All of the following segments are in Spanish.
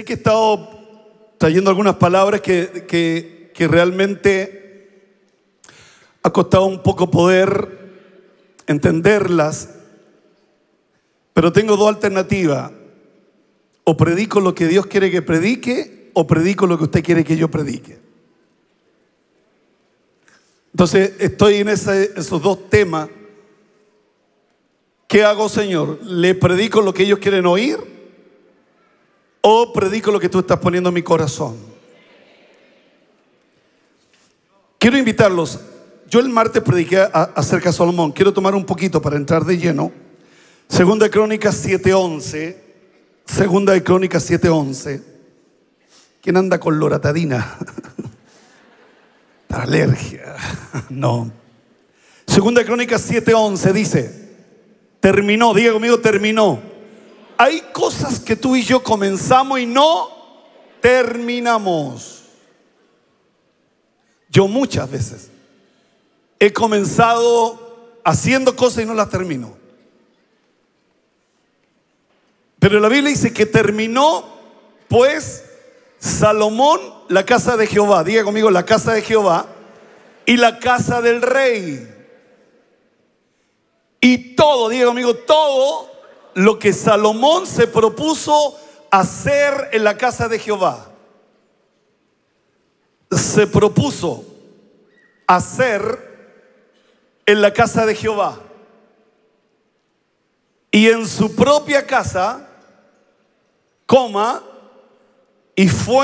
que he estado trayendo algunas palabras que realmente ha costado un poco poder entenderlas, pero tengo dos alternativas: o predico lo que Dios quiere que predique, o predico lo que usted quiere que yo predique. Entonces estoy en esos dos temas. ¿Qué hago, Señor? ¿Le predico lo que ellos quieren oír o predico lo que tú estás poniendo en mi corazón? Quiero invitarlos. Yo el martes prediqué acerca de Salomón. Quiero tomar un poquito para entrar de lleno. Segunda de Crónicas 7:11. Segunda de Crónicas 7:11. ¿Quién anda con loratadina? Para alergia. No. Segunda de Crónicas 7:11 dice: terminó, diga conmigo, terminó. Hay cosas que tú y yo comenzamos y no terminamos. Yo muchas veces he comenzado haciendo cosas y no las termino. Pero la Biblia dice que terminó pues Salomón la casa de Jehová. Diga conmigo, la casa de Jehová y la casa del rey. Y todo, diga conmigo, todo lo que Salomón se propuso hacer en la casa de Jehová. Se propuso hacer en la casa de Jehová. Y en su propia casa, y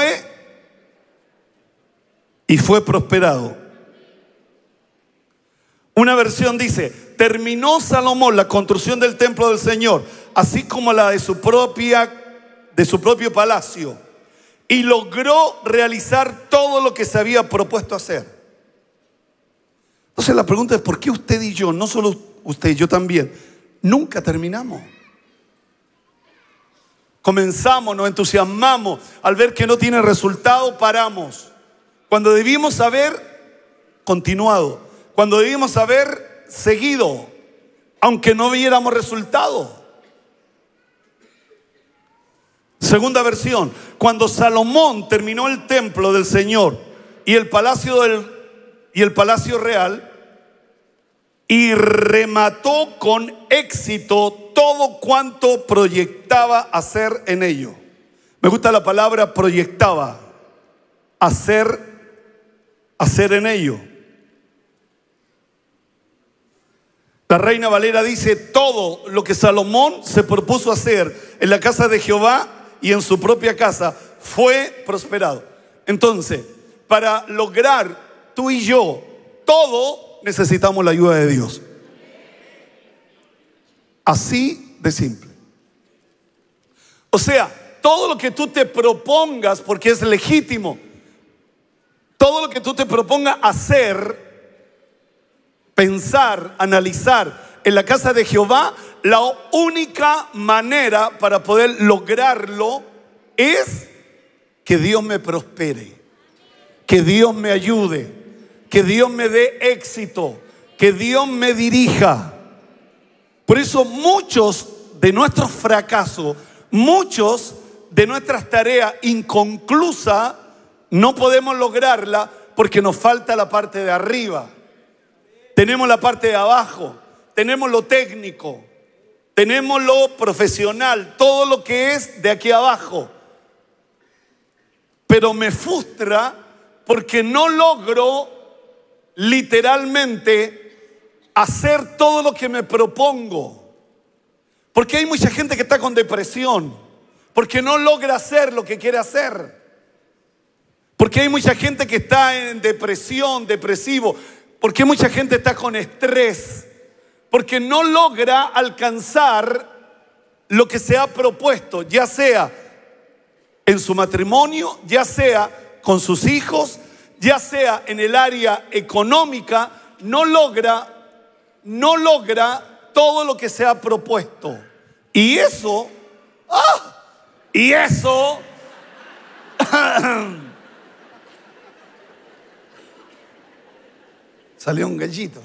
fue prosperado. Una versión dice: terminó Salomón la construcción del templo del Señor, así como la de su propio palacio, y logró realizar todo lo que se había propuesto hacer. Entonces la pregunta es: ¿por qué usted y yo, no solo usted y yo también, nunca terminamos? Comenzamos, nos entusiasmamos, al ver que no tiene resultado, paramos. Cuando debimos haber continuado, cuando debimos haber seguido, aunque no viéramos resultado. Segunda versión: cuando Salomón terminó el templo del Señor y el palacio real, y remató con éxito todo cuanto proyectaba hacer en ello. Me gusta la palabra proyectaba, hacer en ello. La Reina Valera dice: todo lo que Salomón se propuso hacer en la casa de Jehová y en su propia casa fue prosperado. Entonces, para lograr tú y yo todo, necesitamos la ayuda de Dios. Así de simple. O sea, todo lo que tú te propongas, porque es legítimo, todo lo que tú te propongas hacer, pensar, analizar en la casa de Jehová, la única manera para poder lograrlo es que Dios me prospere, que Dios me ayude, que Dios me dé éxito, que Dios me dirija. Por eso muchos de nuestros fracasos, muchos de nuestras tareas inconclusas, no podemos lograrla porque nos falta la parte de arriba. Tenemos la parte de abajo, tenemos lo técnico, tenemos lo profesional, todo lo que es de aquí abajo. Pero me frustra porque no logro literalmente hacer todo lo que me propongo. Porque hay mucha gente que está con depresión, porque no logra hacer lo que quiere hacer. Porque hay mucha gente que está en depresión, depresivo. Porque mucha gente está con estrés, porque no logra alcanzar lo que se ha propuesto, ya sea en su matrimonio, ya sea con sus hijos, ya sea en el área económica. No logra todo lo que se ha propuesto. Y eso salió un gallito.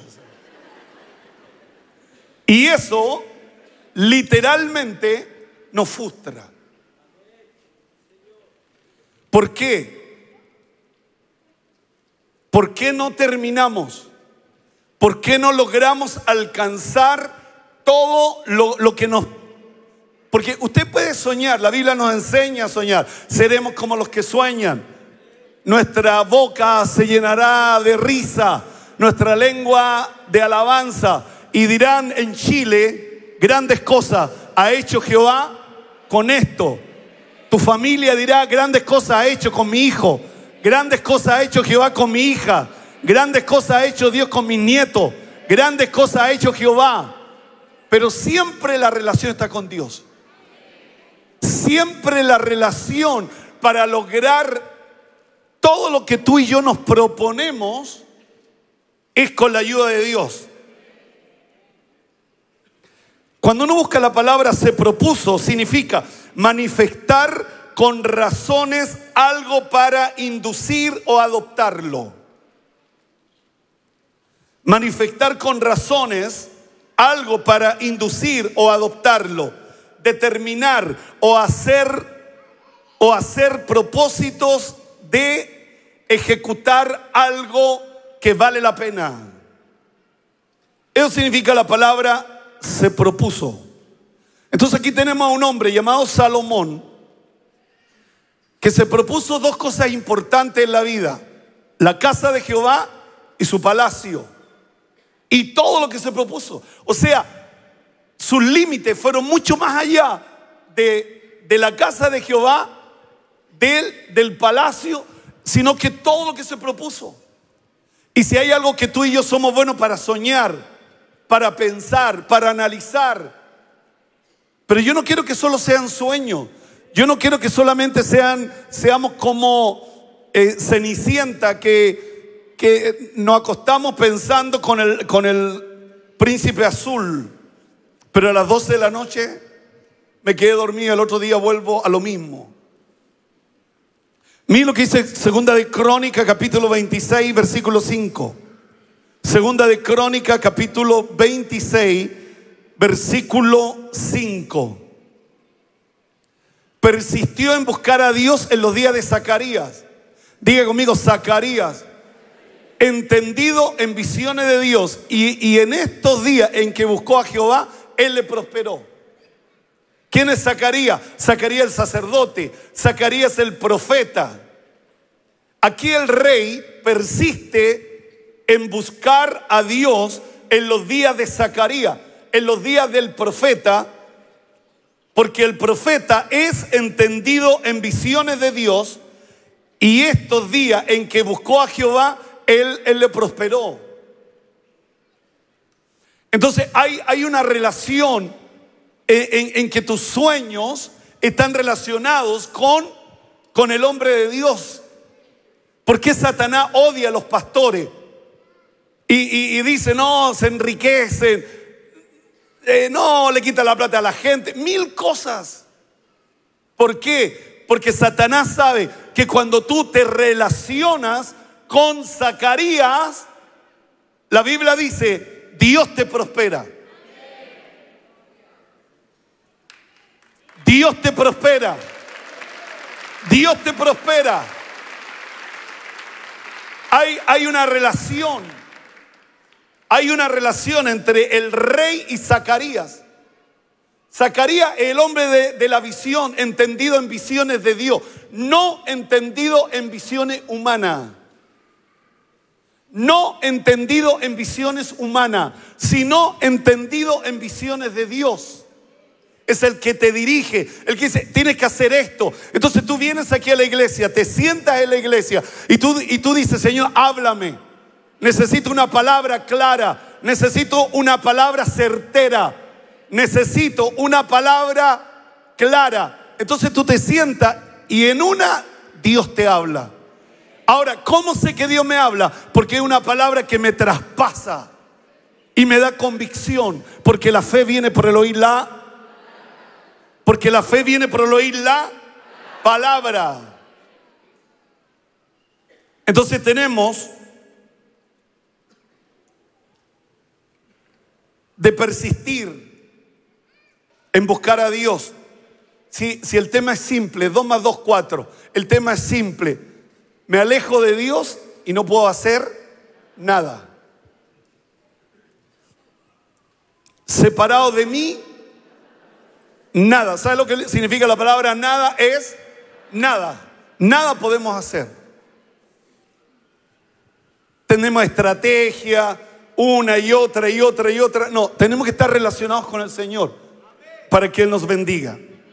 Y eso literalmente nos frustra. ¿Por qué? ¿Por qué no terminamos? ¿Por qué no logramos alcanzar todo lo que nos... Porque usted puede soñar, la Biblia nos enseña a soñar. Seremos como los que sueñan. Nuestra boca se llenará de risa, nuestra lengua de alabanza. Y dirán en Chile, grandes cosas ha hecho Jehová con esto. Tu familia dirá, grandes cosas ha hecho con mi hijo. Grandes cosas ha hecho Jehová con mi hija. Grandes cosas ha hecho Dios con mis nietos. Grandes cosas ha hecho Jehová. Pero siempre la relación está con Dios. Siempre la relación para lograr todo lo que tú y yo nos proponemos es con la ayuda de Dios. Cuando uno busca la palabra se propuso, significa manifestar con razones algo para inducir o adoptarlo. Manifestar con razones algo para inducir o adoptarlo. Determinar o hacer propósitos de ejecutar algo que vale la pena. Eso significa la palabra se propuso. Entonces aquí tenemos a un hombre llamado Salomón que se propuso dos cosas importantes en la vida: la casa de Jehová y su palacio. Y todo lo que se propuso, o sea, sus límites fueron mucho más allá de la casa de Jehová, del palacio, sino que todo lo que se propuso. Y si hay algo que tú y yo somos buenos para soñar, para pensar, para analizar, pero yo no quiero que solo sean sueños. Yo no quiero que solamente seamos como Cenicienta, que nos acostamos pensando con el príncipe azul, pero a las 12 de la noche me quedé dormido, el otro día vuelvo a lo mismo. Miren lo que dice Segunda de Crónica, capítulo 26, versículo 5. Segunda de Crónica, capítulo 26, versículo 5. Persistió en buscar a Dios en los días de Zacarías. Diga conmigo, Zacarías. Entendido en visiones de Dios. Y en estos días en que buscó a Jehová, él le prosperó. ¿Quién es Zacarías? Zacarías el sacerdote, Zacarías el profeta. Aquí el rey persiste en buscar a Dios en los días de Zacarías, en los días del profeta, porque el profeta es entendido en visiones de Dios, y estos días en que buscó a Jehová, él le prosperó. Entonces hay una relación en que tus sueños están relacionados con el hombre de Dios. ¿Por qué Satanás odia a los pastores? Y dice, no, se enriquecen, no, le quita la plata a la gente, mil cosas. ¿Por qué? Porque Satanás sabe que cuando tú te relacionas con Zacarías, la Biblia dice, Dios te prospera. Dios te prospera. Dios te prospera. Hay una relación. Hay una relación entre el rey y Zacarías. Zacarías, el hombre de la visión, entendido en visiones de Dios, no entendido en visiones humanas. No entendido en visiones humanas, sino entendido en visiones de Dios. Es el que te dirige, el que dice, tienes que hacer esto. Entonces tú vienes aquí a la iglesia, te sientas en la iglesia y tú dices, Señor, háblame. Necesito una palabra clara, necesito una palabra certera, necesito una palabra clara. Entonces tú te sientas y en una Dios te habla. Ahora, ¿cómo sé que Dios me habla? Porque es una palabra que me traspasa y me da convicción, porque la fe viene por el oír la palabra. Entonces tenemos de persistir en buscar a Dios. si el tema es simple, 2 más 2, 4. El tema es simple. Me alejo de Dios y no puedo hacer nada. Separado de mí, nada. ¿Sabe lo que significa la palabra nada? Es nada. Nada podemos hacer. Tenemos estrategia, una y otra y otra y otra. No, tenemos que estar relacionados con el Señor para que Él nos bendiga.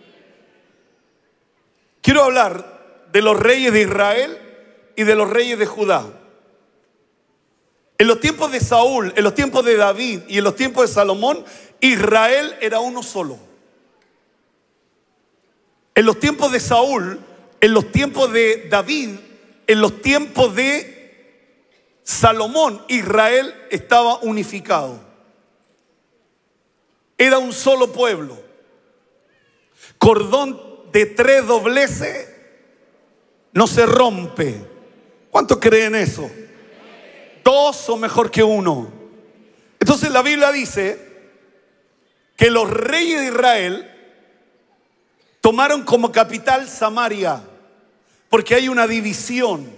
Quiero hablar de los reyes de Israel y de los reyes de Judá. En los tiempos de Saúl, en los tiempos de David y en los tiempos de Salomón, Israel era uno solo. En los tiempos de Saúl, en los tiempos de David, en los tiempos de Salomón, Israel estaba unificado. Era un solo pueblo. Cordón de 3 dobleces no se rompe. ¿Cuántos creen eso? 2 son mejor que 1. Entonces la Biblia dice que los reyes de Israel tomaron como capital Samaria, porque hay una división.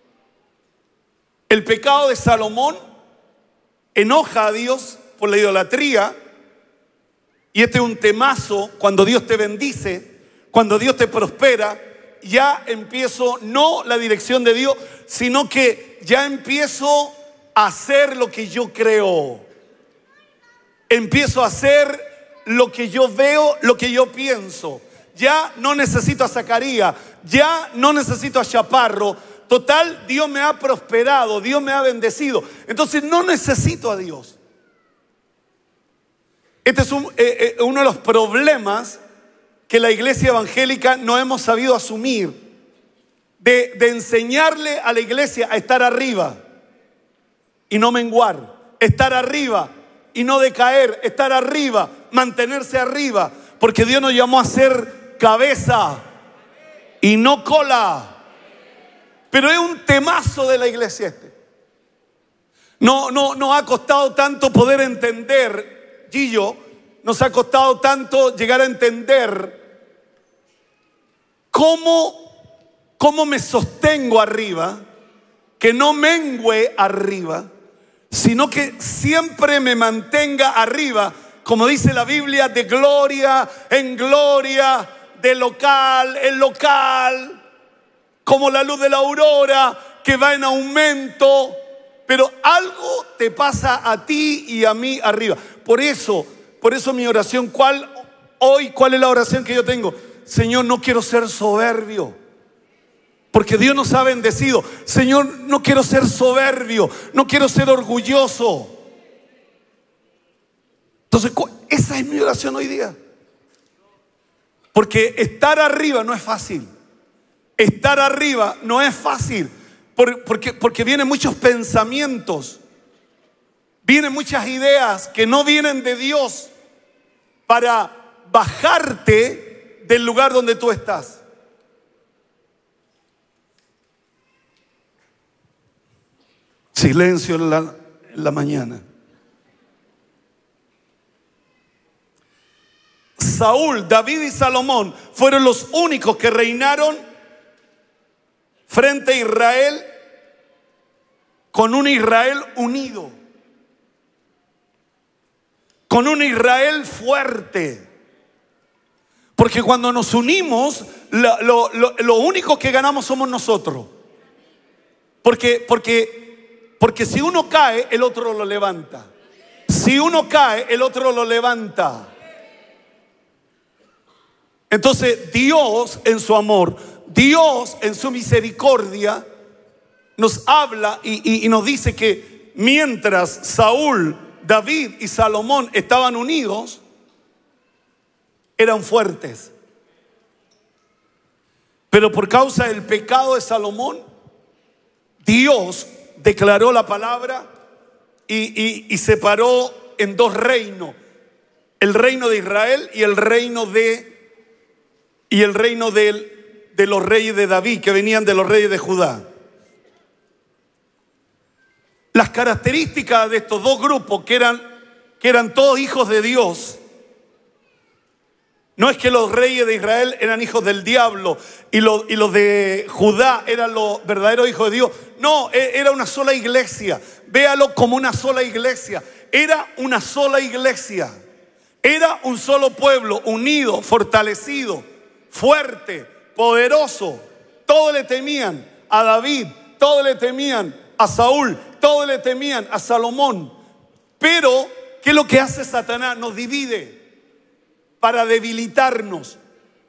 El pecado de Salomón enoja a Dios por la idolatría, y este es un temazo. Cuando Dios te bendice, cuando Dios te prospera, ya empiezo no la dirección de Dios, sino que ya empiezo a hacer lo que yo creo. Empiezo a hacer lo que yo veo, lo que yo pienso. Ya no necesito a Zacarías, ya no necesito a Chaparro. Total, Dios me ha prosperado, Dios me ha bendecido. Entonces no necesito a Dios. Este es uno de los problemas que la iglesia evangélica no hemos sabido asumir. De enseñarle a la iglesia a estar arriba y no menguar. Estar arriba y no decaer. Estar arriba, mantenerse arriba. Porque Dios nos llamó a ser cabeza y no cola. Pero es un temazo de la iglesia este. No ha costado tanto poder entender, Gillo, nos ha costado tanto llegar a entender cómo me sostengo arriba, que no mengüe arriba, sino que siempre me mantenga arriba, como dice la Biblia, de gloria en gloria, de local en local, como la luz de la aurora que va en aumento. Pero algo te pasa a ti y a mí arriba. Por eso mi oración, ¿cuál es la oración que yo tengo? Señor, no quiero ser soberbio, porque Dios nos ha bendecido. Señor, no quiero ser soberbio, no quiero ser orgulloso. Entonces, esa es mi oración hoy día. Porque estar arriba no es fácil. Estar arriba no es fácil. Porque vienen muchos pensamientos, vienen muchas ideas que no vienen de Dios para bajarte del lugar donde tú estás. Silencio en la mañana. Saúl, David y Salomón fueron los únicos que reinaron frente a Israel, con un Israel unido, con un Israel fuerte. Porque cuando nos unimos, lo único que ganamos somos nosotros. Porque si uno cae, el otro lo levanta. Si uno cae, el otro lo levanta. Entonces Dios en su amor, Dios en su misericordia nos habla y nos dice que mientras Saúl, David y Salomón estaban unidos, eran fuertes. Pero por causa del pecado de Salomón, Dios declaró la palabra y separó en 2 reinos: el reino de Israel y el reino de los reyes de David, que venían de los reyes de Judá. Las características de estos 2 grupos, que eran todos hijos de Dios, No es que los reyes de Israel eran hijos del diablo y los de Judá eran los verdaderos hijos de Dios. No, era una sola iglesia. Véalo como una sola iglesia. Era una sola iglesia. Era un solo pueblo, unido, fortalecido, fuerte, poderoso. Todos le temían a David, todos le temían a Saúl, todos le temían a Salomón. Pero, ¿qué es lo que hace Satanás? Nos divide. Para debilitarnos.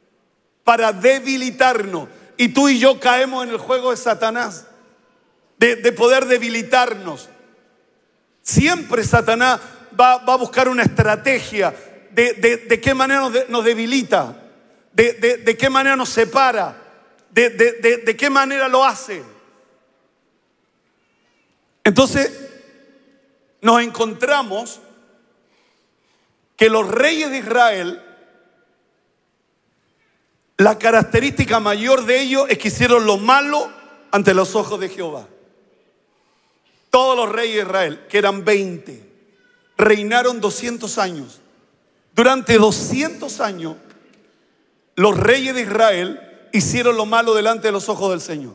Y tú y yo caemos en el juego de Satanás, de poder debilitarnos. Siempre Satanás va a buscar una estrategia de qué manera nos debilita, de qué manera nos separa, de qué manera lo hace. Entonces nos encontramos que los reyes de Israel, la característica mayor de ellos es que hicieron lo malo ante los ojos de Jehová. Todos los reyes de Israel, que eran 20, reinaron 200 años. Durante 200 años, los reyes de Israel hicieron lo malo delante de los ojos del Señor.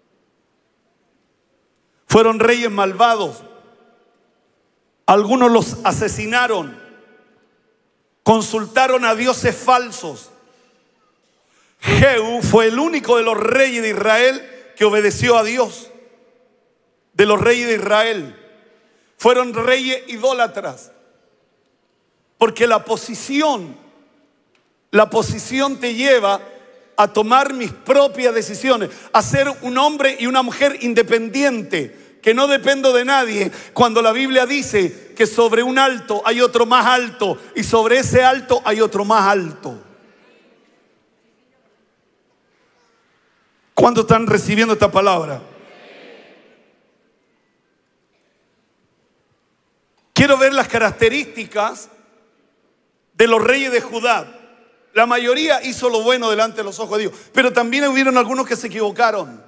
Fueron reyes malvados. Algunos los asesinaron. Consultaron a dioses falsos. Jehú fue el único de los reyes de Israel que obedeció a Dios. De los reyes de Israel. Fueron reyes idólatras. Porque la posición te lleva a tomar mis propias decisiones, a ser un hombre y una mujer independiente, que no dependo de nadie, cuando la Biblia dice que sobre un alto hay otro más alto y sobre ese alto hay otro más alto. ¿Cuántos están recibiendo esta palabra? Quiero ver las características de los reyes de Judá. La mayoría hizo lo bueno delante de los ojos de Dios, pero también hubieron algunos que se equivocaron.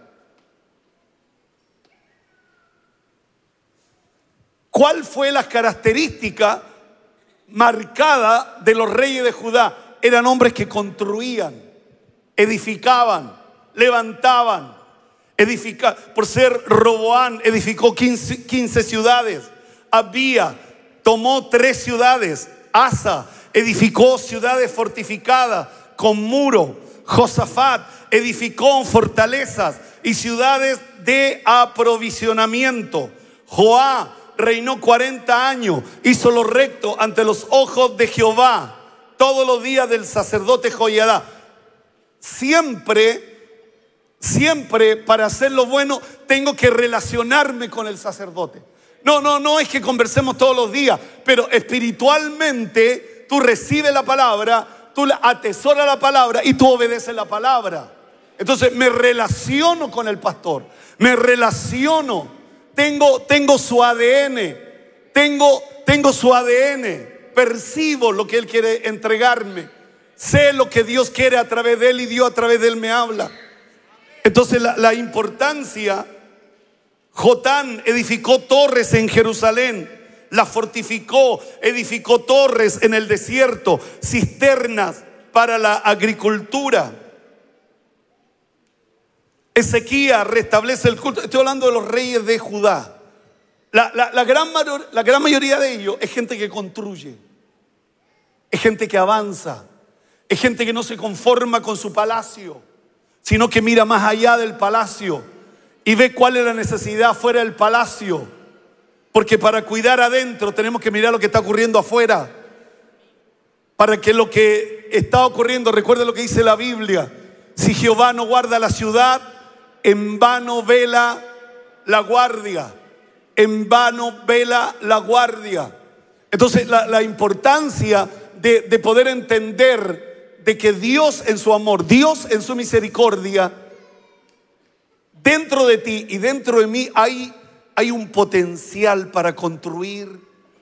¿Cuál fue la característica marcada de los reyes de Judá? Eran hombres que construían, edificaban, levantaban. Por ser Roboán, edificó 15 ciudades. Abía tomó 3 ciudades. Asa edificó ciudades fortificadas con muro. Josafat edificó fortalezas y ciudades de aprovisionamiento. Joá reinó 40 años, hizo lo recto ante los ojos de Jehová todos los días del sacerdote Joiada. Siempre para hacer lo bueno tengo que relacionarme con el sacerdote. No es que conversemos todos los días, pero espiritualmente tú recibes la palabra, tú atesoras la palabra y tú obedeces la palabra. Entonces me relaciono con el pastor, me relaciono, tengo su ADN, tengo su ADN, percibo lo que él quiere entregarme, sé lo que Dios quiere a través de él y Dios a través de él me habla. Entonces la importancia. Jotán edificó torres en Jerusalén, la fortificó, edificó torres en el desierto, cisternas para la agricultura. Ezequías restablece el culto. Estoy hablando de los reyes de Judá. La gran mayoría de ellos es gente que construye, es gente que avanza, es gente que no se conforma con su palacio, sino que mira más allá del palacio y ve cuál es la necesidad fuera del palacio. Porque para cuidar adentro tenemos que mirar lo que está ocurriendo afuera. Para que lo que está ocurriendo, recuerde lo que dice la Biblia: si Jehová no guarda la ciudad, en vano vela la guardia. En vano vela la guardia. Entonces la importancia de poder entender de que Dios en su amor, Dios en su misericordia, dentro de ti y dentro de mí hay un potencial para construir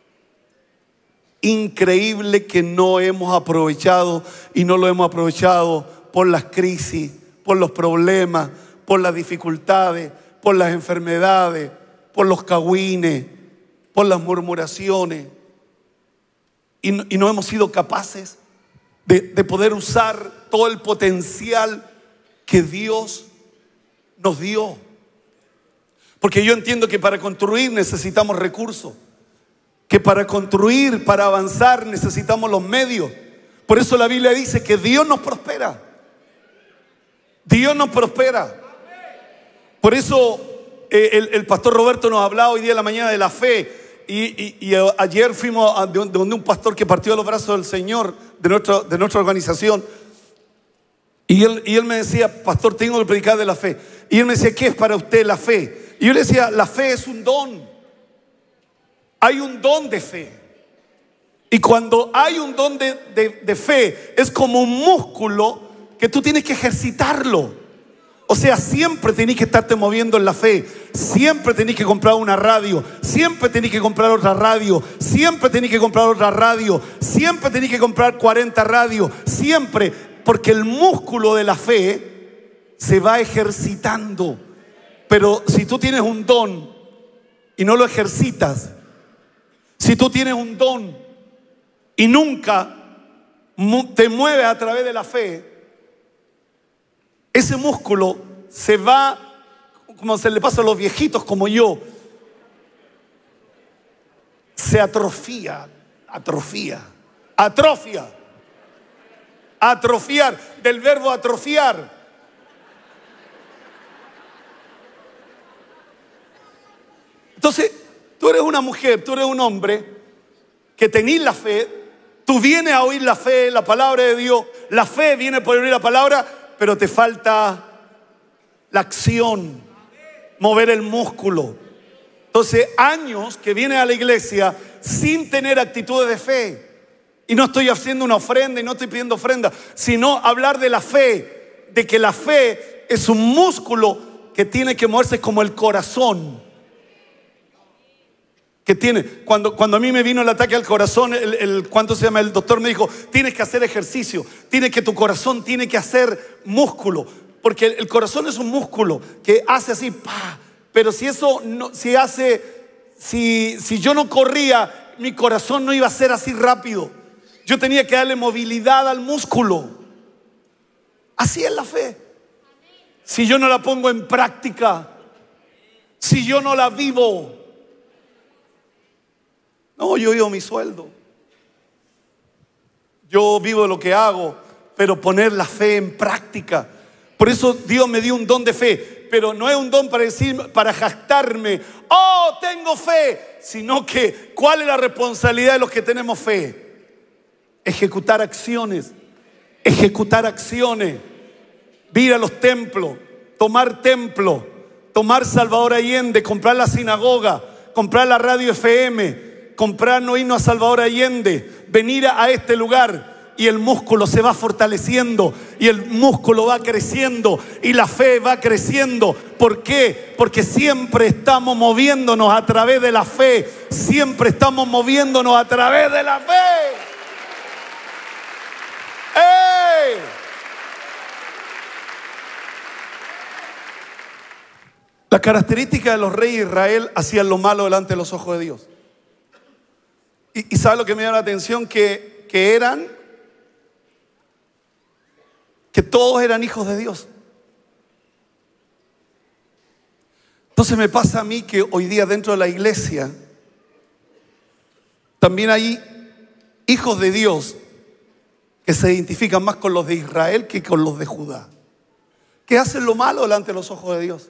increíble que no hemos aprovechado, y no lo hemos aprovechado por las crisis, por los problemas, por las dificultades, por las enfermedades, por los cagüines, por las murmuraciones, y no hemos sido capaces de poder usar todo el potencial que Dios nos dio. Porque yo entiendo que para construir necesitamos recursos, que para construir, para avanzar necesitamos los medios. Por eso la Biblia dice que Dios nos prospera. Dios nos prospera. Por eso el pastor Roberto nos hablaba hoy día en la mañana de la fe. Y ayer fuimos a donde un pastor que partió de los brazos del Señor de nuestra organización. Y él me decía: pastor, tengo que predicar de la fe. Y él me decía: ¿qué es para usted la fe? Y yo le decía: la fe es un don. Hay un don de fe. Y cuando hay un don de fe, es como un músculo que tú tienes que ejercitarlo. O sea, siempre tenés que estarte moviendo en la fe. Siempre tenés que comprar una radio. Siempre tenés que comprar otra radio. Siempre tenés que comprar otra radio. Siempre tenés que comprar 40 radios. Siempre. Porque el músculo de la fe se va ejercitando. Pero si tú tienes un don y no lo ejercitas, si tú tienes un don y nunca te mueves a través de la fe, ese músculo se va, como se le pasa a los viejitos como yo, se atrofia. Atrofiar, del verbo atrofiar. Entonces, tú eres una mujer, tú eres un hombre que tenés la fe, tú vienes a oír la fe, la palabra de Dios, la fe viene por oír la palabra, pero te falta la acción, mover el músculo. Entonces, años que vienes a la iglesia sin tener actitudes de fe. Y no estoy haciendo una ofrenda y no estoy pidiendo ofrenda, sino hablar de la fe, de que la fe es un músculo que tiene que moverse como el corazón. Que tiene, cuando a mí me vino el ataque al corazón, ¿cuánto se llama? El doctor me dijo: tienes que hacer ejercicio, tu corazón tiene que hacer músculo, porque el corazón es un músculo que hace así, ¡pah! Pero si eso no, si yo no corría, mi corazón no iba a ser así rápido. Yo tenía que darle movilidad al músculo. Así es la fe. Si yo no la pongo en práctica, si yo no la vivo, no, yo vivo mi sueldo. Yo vivo de lo que hago, pero poner la fe en práctica. Por eso Dios me dio un don de fe, pero no es un don para decir, para jactarme: oh, tengo fe, sino que ¿cuál es la responsabilidad de los que tenemos fe? Ejecutar acciones, ir a los templos, tomar Salvador Allende, comprar la sinagoga, comprar la radio FM, comprar no irnos a Salvador Allende, venir a este lugar, y el músculo se va fortaleciendo y el músculo va creciendo y la fe va creciendo. ¿Por qué? Porque siempre estamos moviéndonos a través de la fe. Siempre estamos moviéndonos a través de la fe. ¡Ey! La característica de los reyes de Israel: hacían lo malo delante de los ojos de Dios. Y ¿sabe lo que me llama la atención? Que todos eran hijos de Dios. Entonces me pasa a mí que hoy día dentro de la iglesia también hay hijos de Dios que se identifican más con los de Israel que con los de Judá, que hacen lo malo delante de los ojos de Dios.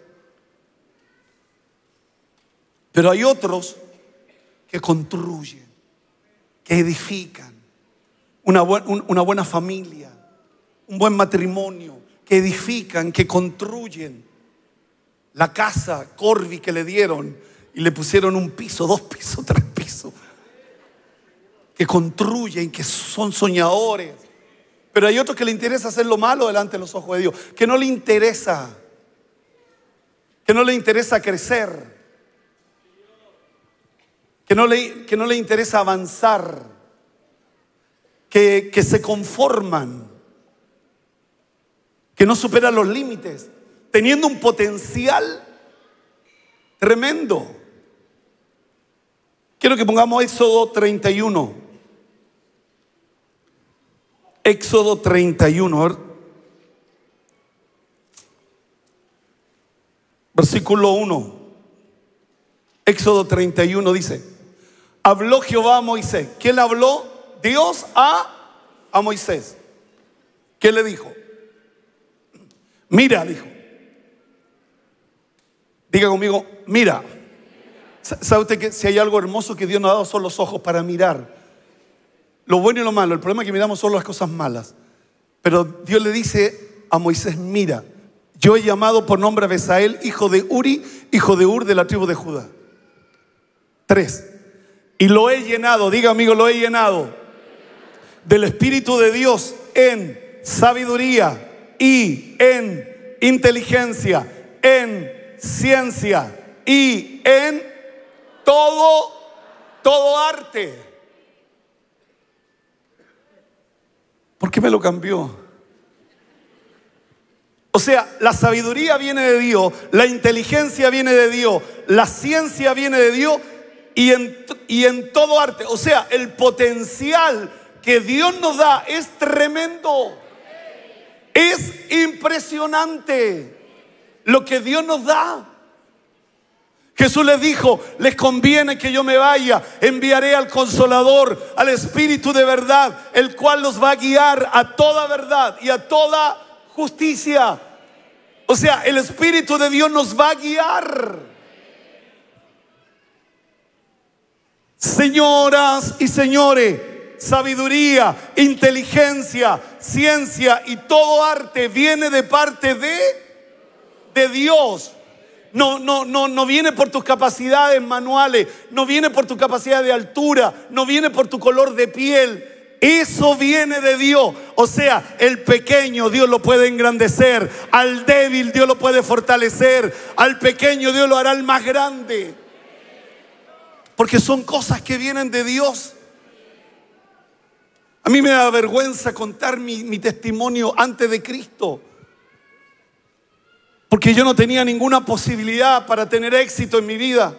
Pero hay otros que construyen, que edifican una buena familia, un buen matrimonio, que edifican, que construyen la casa Corby que le dieron y le pusieron un piso, 2 pisos, 3 pisos, que construyen, que son soñadores. Pero hay otros que le interesa hacer lo malo delante de los ojos de Dios, que no le interesa crecer, que no le interesa avanzar, que se conforman, que no superan los límites, teniendo un potencial tremendo. Quiero que pongamos Éxodo 31. Éxodo 31, a ver. Versículo 1. Éxodo 31 dice: habló Jehová a Moisés. ¿Quién le habló? Dios a Moisés. ¿Qué le dijo? Mira, dijo. Diga conmigo, mira. ¿Sabe usted que si hay algo hermoso que Dios nos ha dado son los ojos para mirar? Lo bueno y lo malo. El problema es que miramos solo las cosas malas. Pero Dios le dice a Moisés: mira, yo he llamado por nombre a Besael, hijo de Uri, hijo de Ur, de la tribu de Judá. 3. Y lo he llenado, diga amigo, lo he llenado del Espíritu de Dios en sabiduría y en inteligencia, en ciencia y en todo arte. ¿Por qué me lo cambió? O sea, la sabiduría viene de Dios, la inteligencia viene de Dios, la ciencia viene de Dios y en todo arte. O sea, el potencial que Dios nos da es tremendo. Es impresionante lo que Dios nos da. Jesús les dijo: les conviene que yo me vaya, enviaré al Consolador, al Espíritu de verdad, el cual los va a guiar a toda verdad y a toda justicia. O sea, el Espíritu de Dios nos va a guiar. Señoras y señores, sabiduría, inteligencia, ciencia y todo arte viene de parte de Dios. No viene por tus capacidades manuales, no viene por tu capacidad de altura, no viene por tu color de piel. Eso viene de Dios. O sea, el pequeño Dios lo puede engrandecer, al débil Dios lo puede fortalecer, al pequeño Dios lo hará el más grande. Porque son cosas que vienen de Dios. A mí me da vergüenza contar mi testimonio antes de Cristo, porque yo no tenía ninguna posibilidad para tener éxito en mi vida.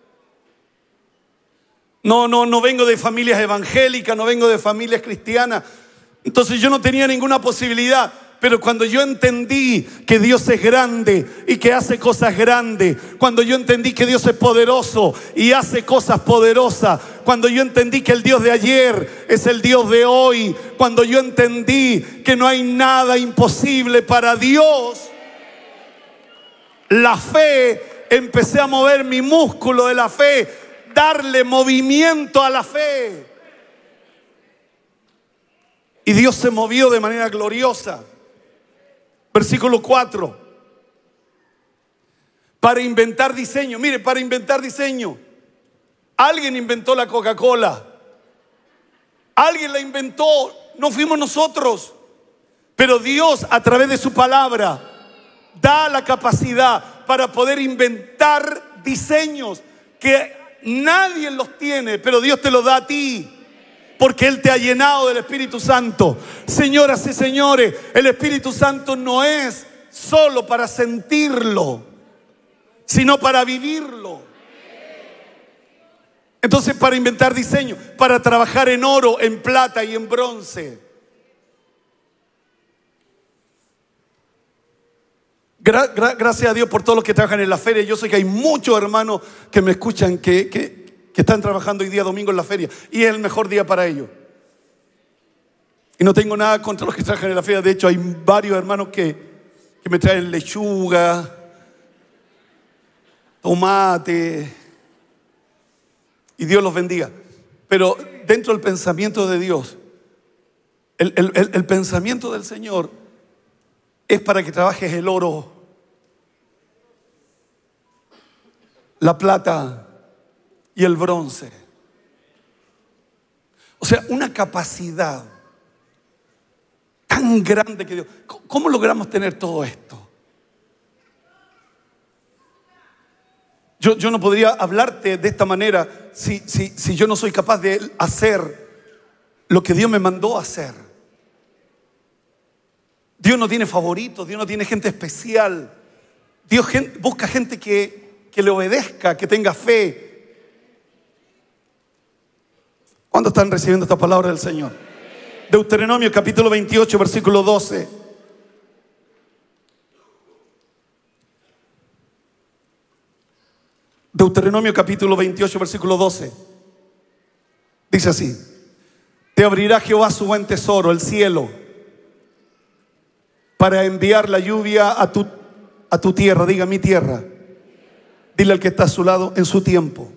No vengo de familias evangélicas, no vengo de familias cristianas. Entonces yo no tenía ninguna posibilidad. Pero cuando yo entendí que Dios es grande y que hace cosas grandes, cuando yo entendí que Dios es poderoso y hace cosas poderosas, cuando yo entendí que el Dios de ayer es el Dios de hoy, cuando yo entendí que no hay nada imposible para Dios, la fe, empecé a mover mi músculo de la fe, darle movimiento a la fe. Y Dios se movió de manera gloriosa. Versículo 4. Para inventar diseño. Mire, para inventar diseño. Alguien inventó la Coca-Cola. Alguien la inventó. No fuimos nosotros. Pero Dios, a través de su palabra, da la capacidad para poder inventar diseños que nadie los tiene, pero Dios te los da a ti, porque Él te ha llenado del Espíritu Santo. Señoras y señores, el Espíritu Santo no es solo para sentirlo, sino para vivirlo. Entonces, para inventar diseño, para trabajar en oro, en plata y en bronce. Gracias a Dios por todos los que trabajan en la feria. Yo sé que hay muchos hermanos que me escuchan que están trabajando hoy día domingo en la feria, y es el mejor día para ellos. Y no tengo nada contra los que trabajan en la feria. De hecho, hay varios hermanos que me traen lechuga, tomate, y Dios los bendiga. Pero dentro del pensamiento de Dios, el pensamiento del Señor es para que trabajes el oro, la plata y el bronce. O sea, una capacidad tan grande que Dios. ¿Cómo logramos tener todo esto? Yo no podría hablarte de esta manera si yo no soy capaz de hacer lo que Dios me mandó a hacer. Dios no tiene favoritos, Dios no tiene gente especial. Dios busca gente que le obedezca, que tenga fe. ¿Cuántos están recibiendo esta palabra del Señor? Deuteronomio capítulo 28, versículo 12. Deuteronomio capítulo 28, versículo 12. Dice así: te abrirá Jehová su buen tesoro, el cielo, para enviar la lluvia a tu tierra. Diga, mi tierra. Dile al que está a su lado, en su tiempo.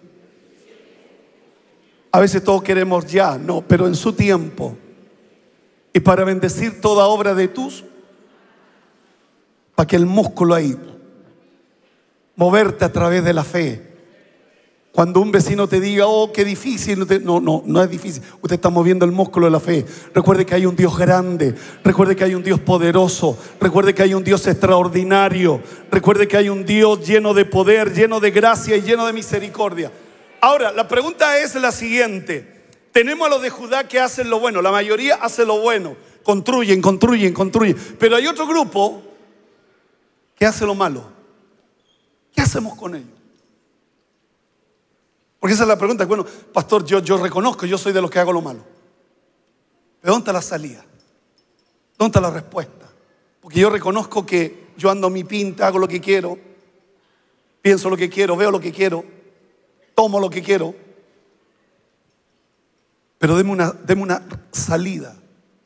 A veces todos queremos ya, no, pero en su tiempo. Y para bendecir toda obra de tus, para que el músculo ahí, moverte a través de la fe. Cuando un vecino te diga, oh, qué difícil, no es difícil. Usted está moviendo el músculo de la fe. Recuerde que hay un Dios grande. Recuerde que hay un Dios poderoso. Recuerde que hay un Dios extraordinario. Recuerde que hay un Dios lleno de poder, lleno de gracia y lleno de misericordia. Ahora, la pregunta es la siguiente. Tenemos a los de Judá que hacen lo bueno. La mayoría hace lo bueno. Construyen. Pero hay otro grupo que hace lo malo. ¿Qué hacemos con ellos? Porque esa es la pregunta. Bueno, pastor, yo reconozco, yo soy de los que hago lo malo. ¿Pero dónde está la salida? ¿Dónde está la respuesta? Porque yo reconozco que yo ando mi pinta, hago lo que quiero, pienso lo que quiero, veo lo que quiero, tomo lo que quiero. Pero deme una salida.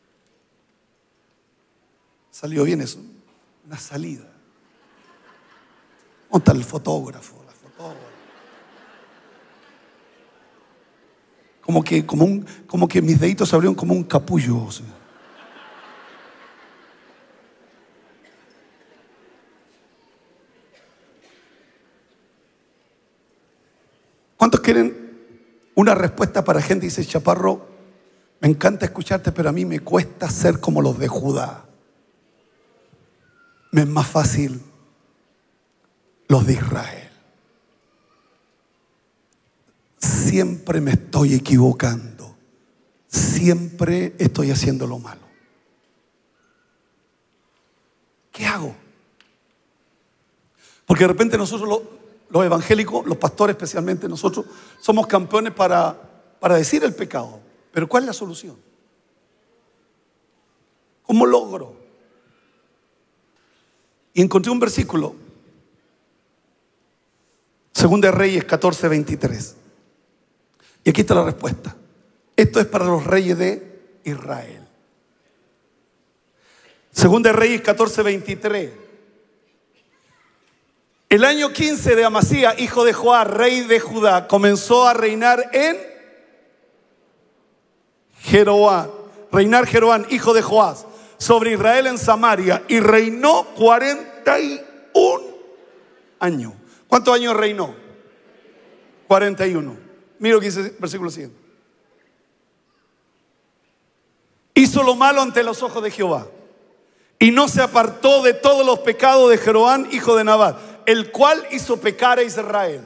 ¿Salió bien eso? Una salida. ¿Dónde está el fotógrafo? La fotógrafa. Como que mis deditos se abrieron como un capullo. O sea. ¿Cuántos quieren una respuesta para gente? Dice Chaparro, me encanta escucharte, pero a mí me cuesta ser como los de Judá. Me es más fácil los de Israel. Siempre me estoy equivocando. Siempre estoy haciendo lo malo. ¿Qué hago? Porque de repente nosotros los evangélicos, los pastores especialmente, nosotros somos campeones para decir el pecado. Pero ¿cuál es la solución? ¿Cómo logro? Y encontré un versículo, 2 de Reyes 14, 23. Y aquí está la respuesta. Esto es para los reyes de Israel. 2 de Reyes 14, 23. El año 15 de Amasías, hijo de Joás, rey de Judá, comenzó a reinar en Jeroboam. Jeroboam, hijo de Joás, sobre Israel en Samaria, y reinó 41 años. ¿Cuántos años reinó? 41. Mira lo que dice el versículo siguiente. Hizo lo malo ante los ojos de Jehová, y no se apartó de todos los pecados de Jeroboam, hijo de Nabat, el cual hizo pecar a Israel.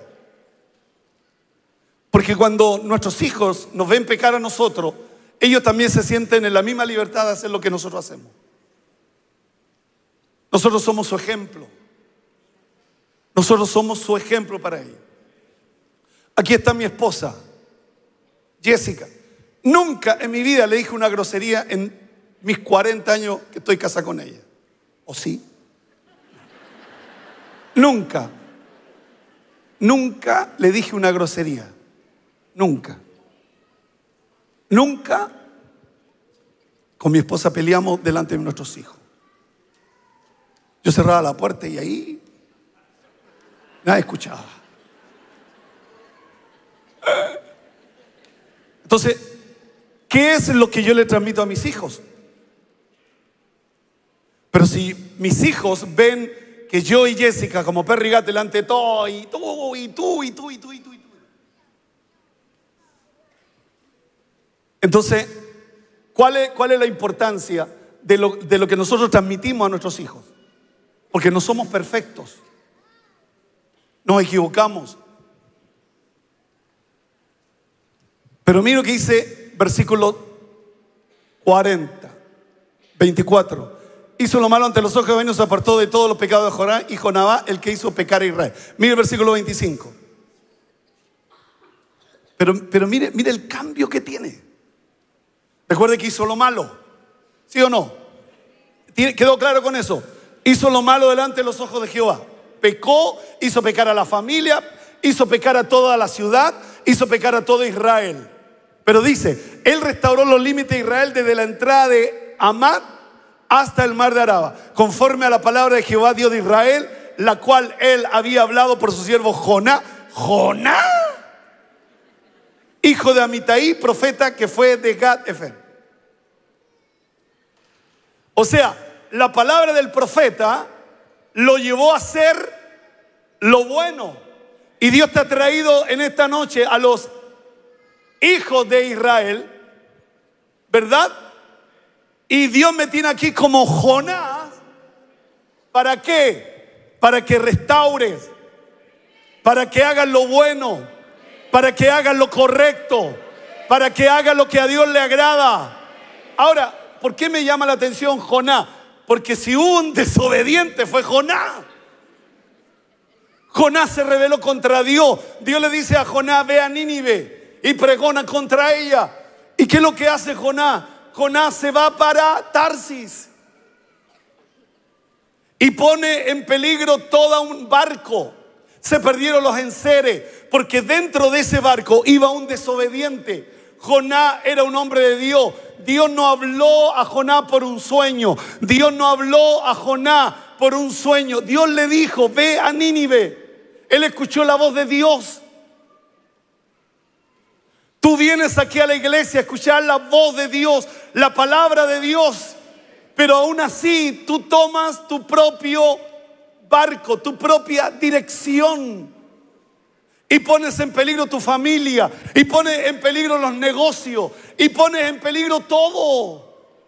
Porque cuando nuestros hijos nos ven pecar a nosotros, ellos también se sienten en la misma libertad de hacer lo que nosotros hacemos. Nosotros somos su ejemplo. Nosotros somos su ejemplo para ellos. Aquí está mi esposa, Jessica. Nunca en mi vida le dije una grosería en mis 40 años que estoy casada con ella. ¿O sí? Nunca le dije una grosería. Nunca con mi esposa peleamos delante de nuestros hijos. Yo cerraba la puerta y ahí nadie escuchaba. Entonces, ¿qué es lo que yo le transmito a mis hijos? Pero si mis hijos ven que yo y Jessica como perro y gato delante de todo, y tú. Entonces, ¿cuál es la importancia de lo que nosotros transmitimos a nuestros hijos? Porque no somos perfectos. Nos equivocamos. Pero mira lo que dice versículo 24. Hizo lo malo ante los ojos de Jehová y se apartó de todos los pecados de Joram, hijo de Nabat, el que hizo pecar a Israel. Mire el versículo 25. Pero mire el cambio que tiene. Recuerde que hizo lo malo, ¿sí o no? ¿Quedó claro con eso? Hizo lo malo delante de los ojos de Jehová. Pecó, hizo pecar a la familia, hizo pecar a toda la ciudad, hizo pecar a todo Israel. Pero dice, él restauró los límites de Israel desde la entrada de Hamat hasta el mar de Araba, conforme a la palabra de Jehová, Dios de Israel, la cual él había hablado por su siervo Jonás, hijo de Amitai, profeta que fue de Gad-Efer. O sea, la palabra del profeta lo llevó a hacer lo bueno. Y Dios te ha traído en esta noche a los hijos de Israel, ¿verdad? Y Dios me tiene aquí como Jonás. ¿Para qué? Para que restaures, para que hagas lo bueno, para que hagas lo correcto, para que hagas lo que a Dios le agrada. Ahora, ¿por qué me llama la atención Jonás? Porque si hubo un desobediente fue Jonás. Jonás se rebeló contra Dios. Dios le dice a Jonás, ve a Nínive y pregona contra ella. ¿Y qué es lo que hace Jonás? Jonás se va para Tarsis y pone en peligro todo un barco. Se perdieron los enseres porque dentro de ese barco iba un desobediente. Jonás era un hombre de Dios. Dios no habló a Jonás por un sueño. Dios no habló a Jonás por un sueño. Dios le dijo, ve a Nínive. Él escuchó la voz de Dios. Tú vienes aquí a la iglesia a escuchar la voz de Dios, la palabra de Dios, pero aún así tú tomas tu propio barco, tu propia dirección, y pones en peligro tu familia, y pones en peligro los negocios, y pones en peligro todo.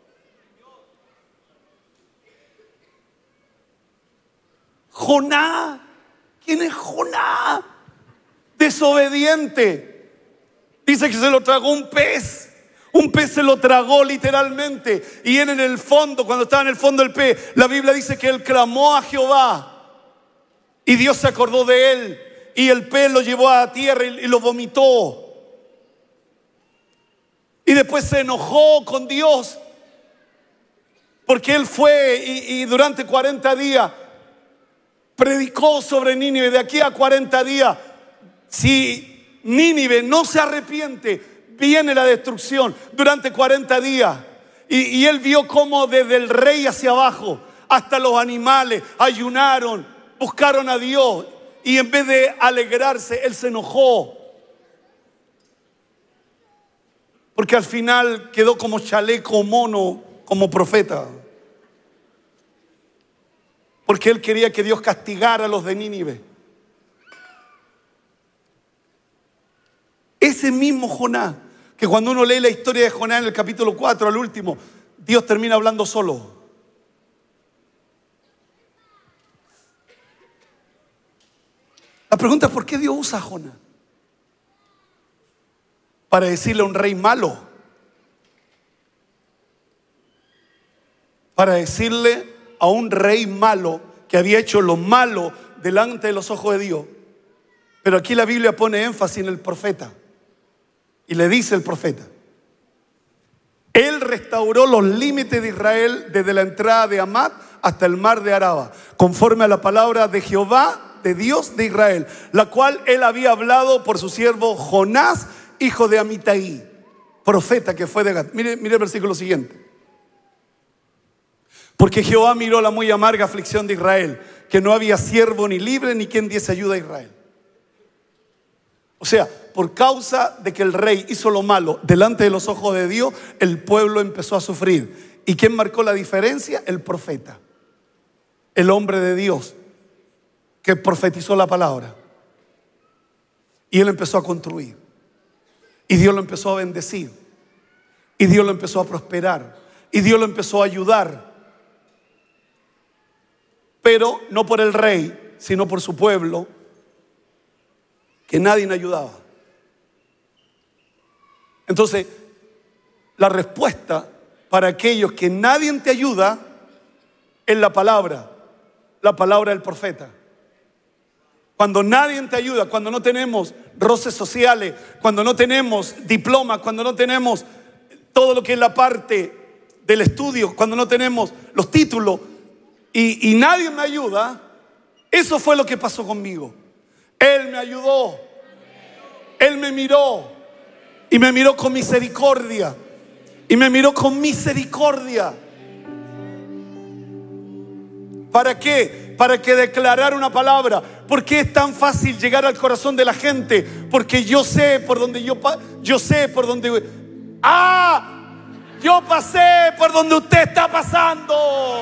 Jonás, ¿quién es Jonás? Desobediente. Dice que se lo tragó un pez. Un pez se lo tragó literalmente. Y él en el fondo, cuando estaba en el fondo del pez, la Biblia dice que él clamó a Jehová y Dios se acordó de él. Y el pez lo llevó a la tierra y lo vomitó. Y después se enojó con Dios porque él fue y durante 40 días predicó sobre Nínive. De aquí a 40 días, si Nínive no se arrepiente, viene la destrucción. Durante 40 días. Y él vio cómo desde el rey hacia abajo, hasta los animales, ayunaron, buscaron a Dios. Y en vez de alegrarse, él se enojó. Porque al final quedó como chaleco mono, como profeta. Porque él quería que Dios castigara a los de Nínive. Ese mismo Jonás, que cuando uno lee la historia de Jonás en el capítulo 4 al último, Dios termina hablando solo. La pregunta es, ¿por qué Dios usa a Jonás? Para decirle a un rey malo, para decirle a un rey malo que había hecho lo malo delante de los ojos de Dios. Pero aquí la Biblia pone énfasis en el profeta. Y le dice el profeta, él restauró los límites de Israel desde la entrada de Hamat hasta el mar de Araba, conforme a la palabra de Jehová, de Dios de Israel, la cual él había hablado por su siervo Jonás, hijo de Amitai, profeta que fue de Gad. Mire el versículo siguiente. Porque Jehová miró la muy amarga aflicción de Israel, que no había siervo ni libre ni quien diese ayuda a Israel. O sea, por causa de que el rey hizo lo malo delante de los ojos de Dios, el pueblo empezó a sufrir. ¿Y quién marcó la diferencia? El profeta, el hombre de Dios que profetizó la palabra. Y él empezó a construir. Y Dios lo empezó a bendecir. Y Dios lo empezó a prosperar. Y Dios lo empezó a ayudar. Pero no por el rey, sino por su pueblo, que nadie le ayudaba. Entonces, la respuesta para aquellos que nadie te ayuda es la palabra del profeta. Cuando nadie te ayuda, cuando no tenemos roces sociales, cuando no tenemos diploma, cuando no tenemos todo lo que es la parte del estudio, cuando no tenemos los títulos y nadie me ayuda. Eso fue lo que pasó conmigo. Él me ayudó, Él me miró y me miró con misericordia. Y me miró con misericordia. ¿Para qué? Para que declarara una palabra. ¿Por qué es tan fácil llegar al corazón de la gente? Porque yo sé por donde yo sé por donde yo pasé por donde usted está pasando.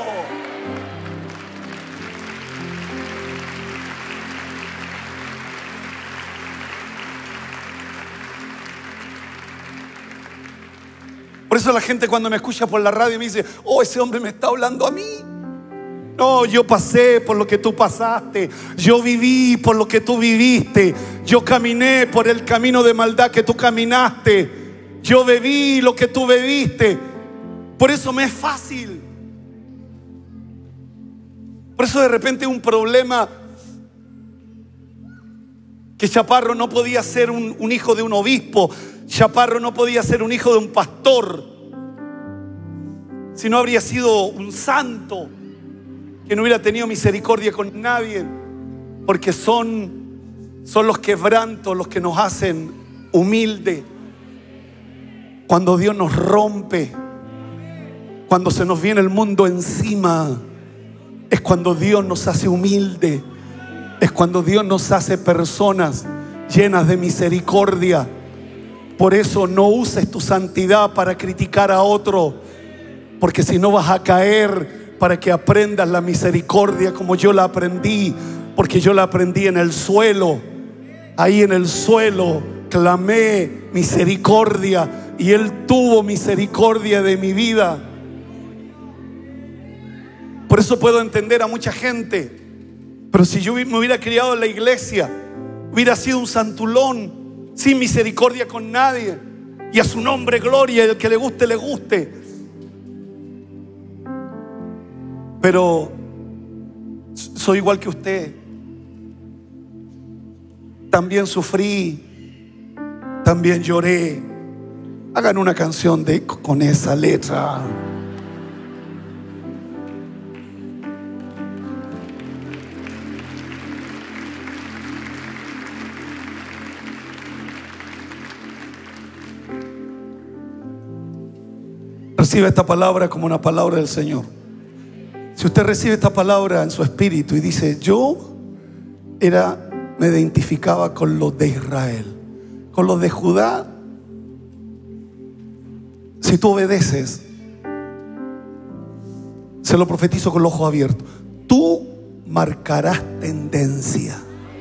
Por eso la gente cuando me escucha por la radio me dice: oh, ese hombre me está hablando a mí. No, yo pasé por lo que tú pasaste. Yo viví por lo que tú viviste. Yo caminé por el camino de maldad que tú caminaste. Yo bebí lo que tú bebiste. Por eso me es fácil. Por eso de repente un problema, que Chaparro no podía ser un hijo de un obispo. Chaparro no podía ser un hijo de un pastor, si no habría sido un santo que no hubiera tenido misericordia con nadie. Porque son los quebrantos los que nos hacen humildes. Cuando Dios nos rompe, cuando se nos viene el mundo encima, es cuando Dios nos hace humilde. Es cuando Dios nos hace personas llenas de misericordia. Por eso no uses tu santidad para criticar a otro, porque si no vas a caer. Para que aprendas la misericordia como yo la aprendí, porque yo la aprendí en el suelo. Ahí en el suelo clamé misericordia y Él tuvo misericordia de mi vida. Por eso puedo entender a mucha gente. Pero si yo me hubiera criado en la iglesia, hubiera sido un santulón, sin misericordia con nadie, y a su nombre gloria, y el que le guste, le guste. Pero soy igual que usted. También sufrí, también lloré. Hagan una canción con esa letra. Recibe esta palabra como una palabra del Señor. Si usted recibe esta palabra en su espíritu y dice: yo me identificaba con los de Israel, con los de Judá. Si tú obedeces, se lo profetizo con los ojos abiertos, tú marcarás tendencia.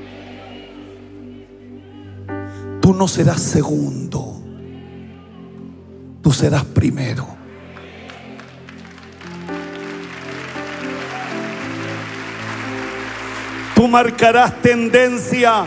Tú no serás segundo, tú serás primero. Tú marcarás tendencia.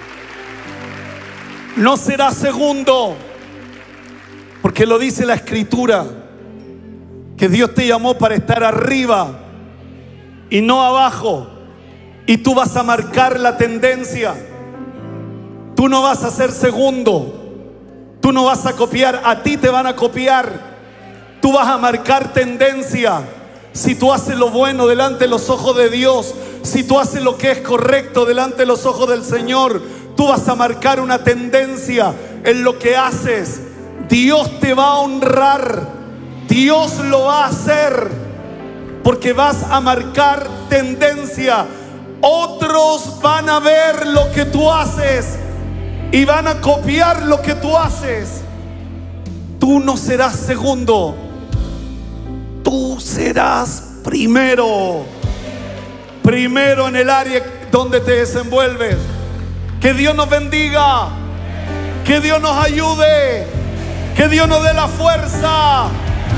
No serás segundo, porque lo dice la Escritura, que Dios te llamó para estar arriba y no abajo. Y tú vas a marcar la tendencia. Tú no vas a ser segundo. Tú no vas a copiar. A ti te van a copiar. Tú vas a marcar tendencia. Si tú haces lo bueno delante de los ojos de Dios, si tú haces lo que es correcto delante de los ojos del Señor, tú vas a marcar una tendencia en lo que haces. Dios te va a honrar. Dios lo va a hacer, porque vas a marcar tendencia. Otros van a ver lo que tú haces y van a copiar lo que tú haces. Tú no serás segundo, tú serás primero. Primero en el área donde te desenvuelves. Que Dios nos bendiga, que Dios nos ayude, que Dios nos dé la fuerza.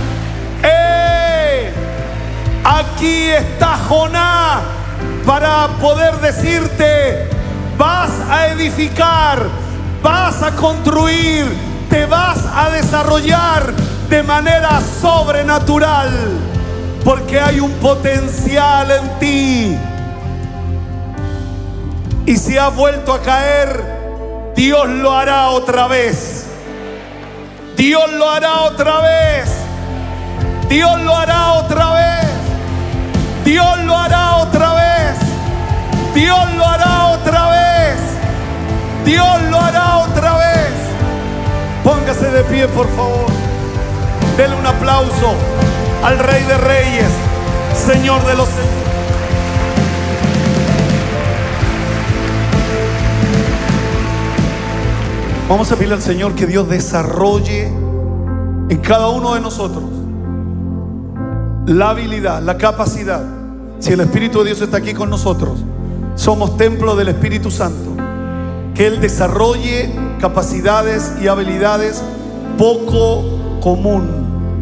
Aquí está Jonás para poder decirte: vas a edificar, vas a construir, te vas a desarrollar de manera sobrenatural, porque hay un potencial en ti. Y si has vuelto a caer, Dios lo hará otra vez. Dios lo hará otra vez. Dios lo hará otra vez. Dios lo hará otra vez. Dios lo hará otra vez. Dios lo hará otra vez. Póngase de pie, por favor. Dele un aplauso al Rey de Reyes, Señor de los Señores. Vamos a pedirle al Señor que Dios desarrolle en cada uno de nosotros la habilidad, la capacidad. Si el Espíritu de Dios está aquí con nosotros, somos templo del Espíritu Santo. Que Él desarrolle capacidades y habilidades poco común.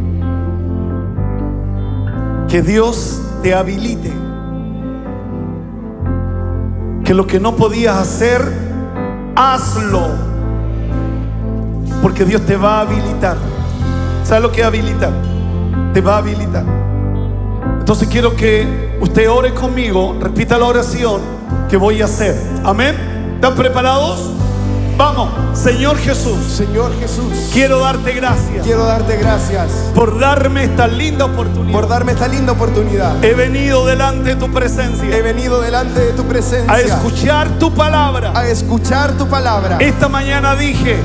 Que Dios te habilite. Que lo que no podías hacer, hazlo. Porque Dios te va a habilitar. ¿Sabe lo que es habilitar? Te va a habilitar. Entonces quiero que usted ore conmigo. Repita la oración que voy a hacer. Amén. ¿Están preparados? Vamos. Señor Jesús. Señor Jesús. Quiero darte gracias. Quiero darte gracias por darme esta linda oportunidad. Por darme esta linda oportunidad. He venido delante de tu presencia. He venido delante de tu presencia. A escuchar tu palabra. A escuchar tu palabra. Esta mañana dije.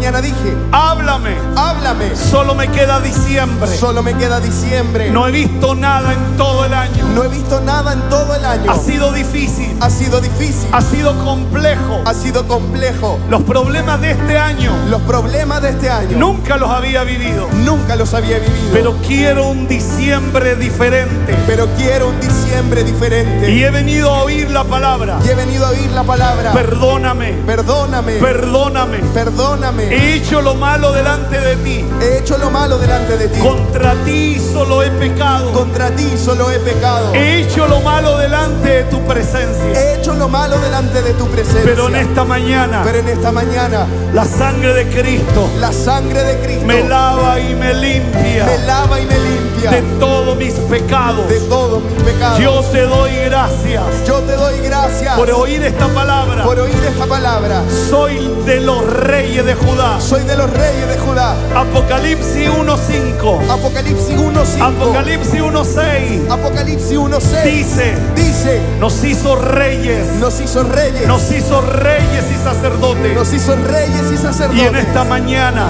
Háblame. Háblame. Solo me queda diciembre. Solo me queda diciembre. No he visto nada en todo el año. No he visto nada en todo el año. Ha sido difícil. Ha sido difícil. Ha sido complejo. Ha sido complejo. Los problemas de este año. Los problemas de este año. Nunca los había vivido. Nunca los había vivido. Pero quiero un diciembre diferente. Pero quiero un diciembre diferente. Y he venido a oír la palabra. Y he venido a oír la palabra. Perdóname. Perdóname. Perdóname. Perdóname. He hecho lo malo delante de ti. He hecho lo malo delante de ti. Contra ti solo he pecado. Contra ti solo he pecado. He hecho lo malo delante de tu presencia. He hecho lo malo delante de tu presencia. Pero en esta mañana. La sangre de Cristo. La sangre de Cristo. Me lava y me limpia. Me lava y me limpia. De todos mis pecados. De todos mis pecados. Yo te doy gracias. Yo te doy gracias. Por oír esta palabra. Por oír esta palabra. Soy de los reyes de Judá. Soy de los reyes de Judá. Apocalipsis 1:5. Apocalipsis 1:5. Apocalipsis 1:6. Apocalipsis 1:6. Dice. Nos hizo reyes. Nos hizo reyes. Nos hizo reyes y sacerdotes. Nos hizo reyes y sacerdotes. Y en esta mañana.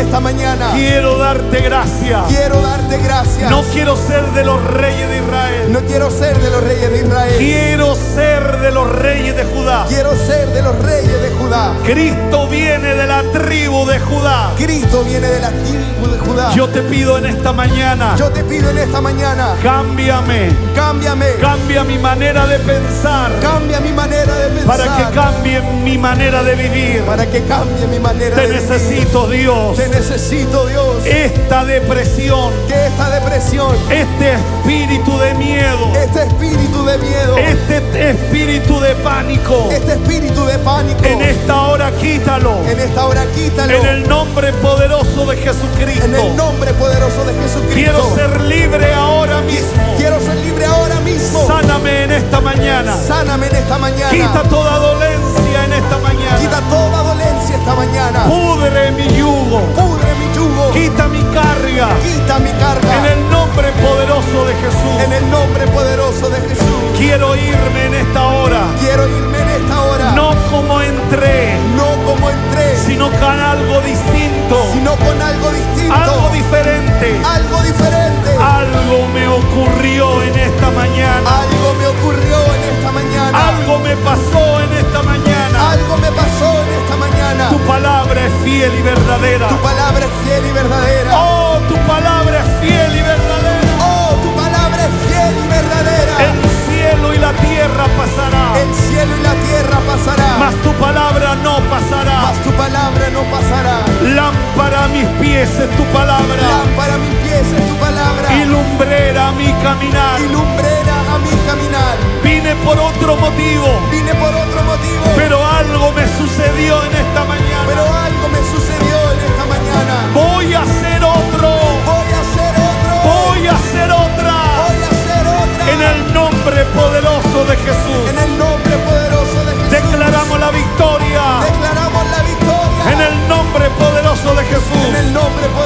Quiero darte gracias. Quiero darte gracias. No quiero ser de los reyes de Israel. No quiero ser de los reyes de Israel. Quiero ser de los reyes de Judá. Quiero ser de los reyes de Judá. Cristo viene de la tribu de Judá. Cristo viene de la tribu de Judá. Yo te pido en esta mañana. Yo te pido en esta mañana. Cámbiame. Cámbiame. Cambia mi manera de pensar. Cambia mi manera de pensar. Para que cambie mi manera de vivir. Para que cambie mi manera de vivir. Te necesito, Dios. Te necesito, Dios. Esta depresión. Que esta depresión. Este espíritu de miedo. Este espíritu de miedo. Este espíritu de pánico. Este espíritu de pánico. En esta hora quítalo. En esta hora quítalo. En el nombre poderoso de Jesucristo. En el nombre poderoso de Jesucristo. Quiero ser libre ahora mismo. Quiero ser libre ahora mismo. Sáname en esta mañana. Sáname en esta mañana. Quita toda dolencia en esta mañana. Quita toda dolencia esta mañana. Pudre mi yugo. Pudre mi yugo. Quita mi carga. Quita mi carga. En el nombre poderoso de Jesús. En el nombre poderoso de Jesús. Quiero irme en esta hora. Quiero irme en esta hora. No como entré. No como entré. Sino con algo distinto. Sino con algo distinto. Algo diferente. Algo diferente. Algo me ocurrió en esta mañana. Algo me ocurrió en esta mañana. Algo me pasó en esta mañana. Algo me pasó en esta mañana. Tu palabra es fiel y verdadera. Tu palabra es fiel y verdadera. Oh, tu palabra es fiel y verdadera. Oh, tu palabra es fiel y verdadera. El cielo y la tierra pasará. El cielo y la tierra pasará. Mas tu palabra no pasará. Mas tu palabra no pasará. Lámpara a mis pies es tu palabra. Lámpara a mis pies es tu palabra. Y lumbrera a mi caminar. Y lumbrera a mi caminar. Vine por otro motivo. Vine por otro motivo. Pero algo me sucedió en esta mañana. Pero algo me sucedió en esta mañana. Voy a hacer otro. Voy a hacer otro. Voy a hacer otra. Voy a hacer otra. En el nombre poderoso de Jesús. En el nombre poderoso de Jesús. Declaramos la victoria. Declaramos la victoria. En el nombre poderoso de Jesús. En el nombre poderoso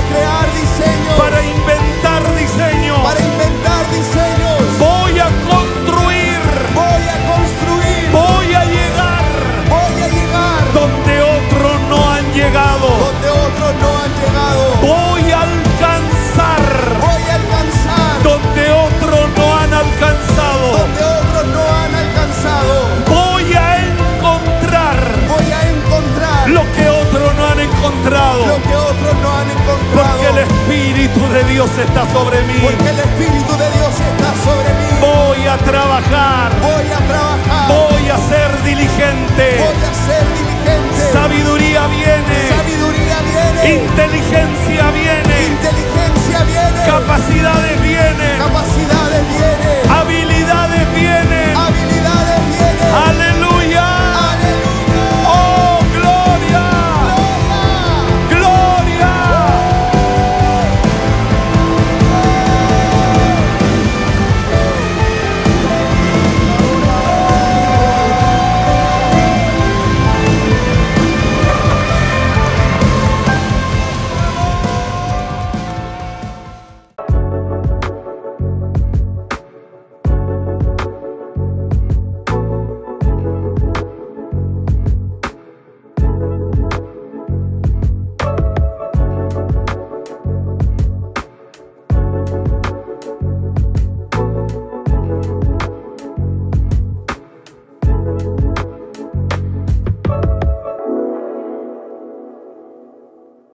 crear diseños. para inventar diseños. Para inventar diseños. Voy a construir, Voy a construir. voy a llegar Voy a llegar donde otros no han llegado. donde otros no han llegado. Voy a alcanzar Voy a alcanzar donde otros no han alcanzado. donde otros no han alcanzado. Voy a encontrar Voy a encontrar lo que otros no han encontrado. lo que otros no han encontrado. Porque el Espíritu de Dios está sobre mí. Porque el Espíritu de Dios está sobre mí. Voy a trabajar. Voy a trabajar. Voy a ser diligente. Voy a ser diligente. Sabiduría viene. Sabiduría viene. Inteligencia